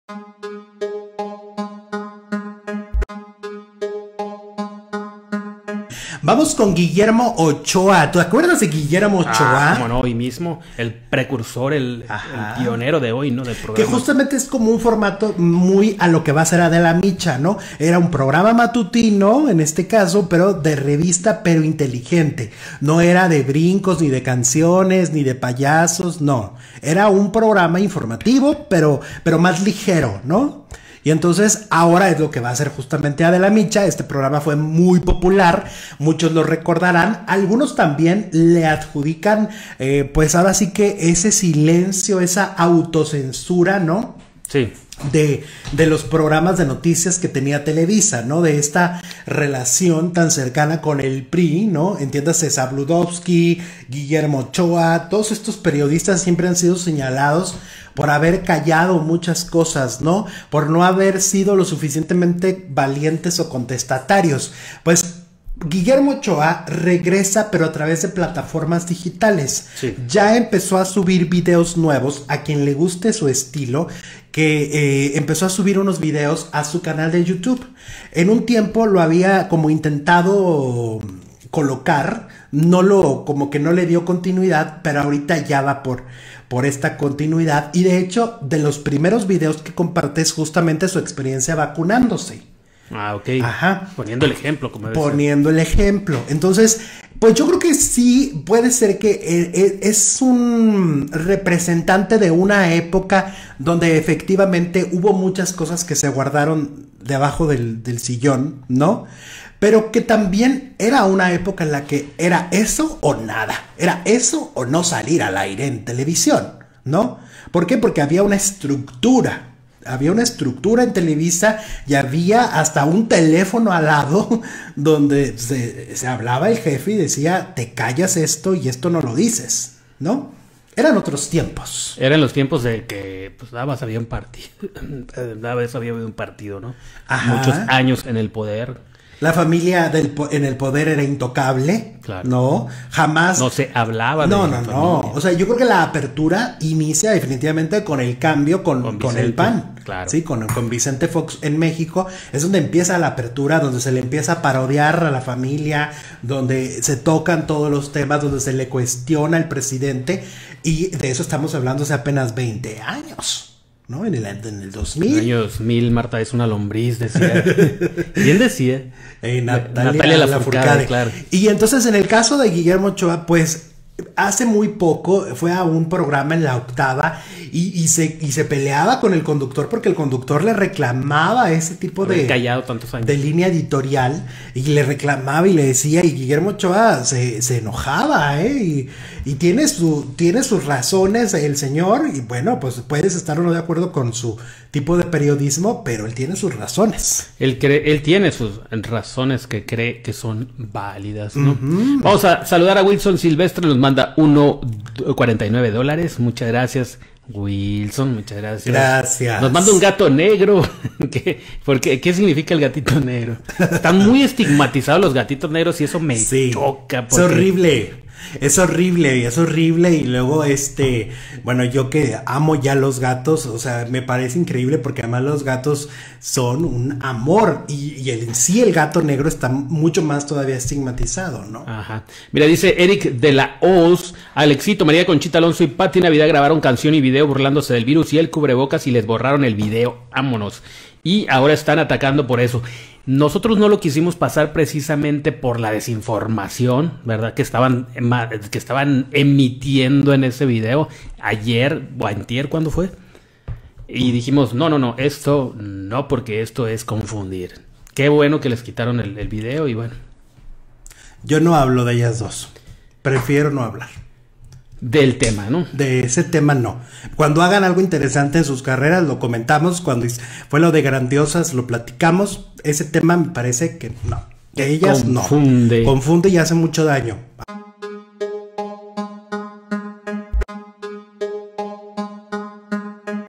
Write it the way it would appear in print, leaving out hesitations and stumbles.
Vamos con Guillermo Ochoa. ¿Tú te acuerdas de Guillermo Ochoa? Como no, hoy mismo, el precursor, el pionero de hoy, ¿no? Del programa. Que justamente es como un formato muy a lo que va a ser Adela Micha, ¿no? Era un programa matutino, en este caso, pero de revista, pero inteligente. No era de brincos, ni de canciones, ni de payasos, no. Era un programa informativo, pero más ligero, ¿no? Y entonces ahora es lo que va a hacer justamente Adela Micha. Este programa fue muy popular, muchos lo recordarán, algunos también le adjudican pues ahora sí que ese silencio, esa autocensura, ¿no? Sí. De los programas de noticias que tenía Televisa, ¿no? De esta relación tan cercana con el PRI, ¿no? Entiéndase, Zabludovsky, Guillermo Ochoa, todos estos periodistas siempre han sido señalados por haber callado muchas cosas, ¿no? Por no haber sido lo suficientemente valientes o contestatarios. Pues Guillermo Ochoa regresa, pero a través de plataformas digitales. Sí. Ya empezó a subir videos nuevos, a quien le guste su estilo, que empezó a subir unos videos a su canal de YouTube. En un tiempo lo había como intentado colocar, como que no le dio continuidad, pero ahorita ya va por esta continuidad. Y de hecho, de los primeros videos que comparte es justamente su experiencia vacunándose. Ah, ok. Ajá. Poniendo el ejemplo, como debe Poniendo el ejemplo. Entonces, pues yo creo que sí puede ser que es un representante de una época donde efectivamente hubo muchas cosas que se guardaron debajo del sillón, ¿no? Pero que también era una época en la que era eso o nada. Era eso o no salir al aire en televisión, ¿no? ¿Por qué? Porque había una estructura. Había una estructura en Televisa y había hasta un teléfono al lado donde se hablaba el jefe y decía, te callas esto y esto no lo dices, ¿no? Eran otros tiempos. Eran los tiempos de que pues nada más había un partido. Nada más había un partido, ¿no? Ajá. Muchos años en el poder. La familia en el poder era intocable, claro. ¿no? Jamás... No se hablaba de No. familia. O sea, yo creo que la apertura inicia definitivamente con el cambio con el PAN. Claro. Sí, con Vicente Fox en México. Es donde empieza la apertura, donde se le empieza a parodiar a la familia, donde se tocan todos los temas, donde se le cuestiona al presidente. Y de eso estamos hablando hace apenas 20 años. ¿No? En el 2000. En el año 2000, Marta es una lombriz, decía. ¿Quién decía? Natalia Lafourcade, claro. Y entonces en el caso de Guillermo Ochoa, pues hace muy poco fue a un programa en La Octava y se peleaba con el conductor porque el conductor le reclamaba ese tipo de callado tantos años. De línea editorial y le reclamaba y le decía, y Guillermo Ochoa se enojaba, y tiene sus razones el señor, y bueno, pues puedes estar o no de acuerdo con su tipo de periodismo, pero él tiene sus razones. Él tiene sus razones que cree que son válidas, ¿no? Vamos a saludar a Wilson Silvestre, nos manda $1.49. Muchas gracias, Wilson, muchas gracias. Gracias. Nos manda un gato negro. ¿Qué significa el gatito negro? Están muy estigmatizados los gatitos negros y eso me choca. Es horrible. Es horrible y luego bueno, yo que amo ya los gatos, o sea, me parece increíble porque además los gatos son un amor y en sí el gato negro está mucho más todavía estigmatizado, ¿no? Ajá. Mira, dice Eric de la Oz, Alexito, María Conchita Alonso y Pati Navidad grabaron canción y video burlándose del virus y el cubrebocas y les borraron el video, vámonos. Y ahora están atacando por eso. Nosotros no lo quisimos pasar precisamente por la desinformación, ¿verdad? Que estaban emitiendo en ese video ayer o antier, ¿cuándo fue? Y dijimos, no, esto no, porque esto es confundir. Qué bueno que les quitaron el video y bueno. Yo no hablo de ellas dos. Prefiero no hablar. Del tema, ¿no? De ese tema no. Cuando hagan algo interesante en sus carreras lo comentamos, cuando fue lo de Grandiosas lo platicamos. Ese tema me parece que no. De ellas confunde. No. Confunde y hace mucho daño.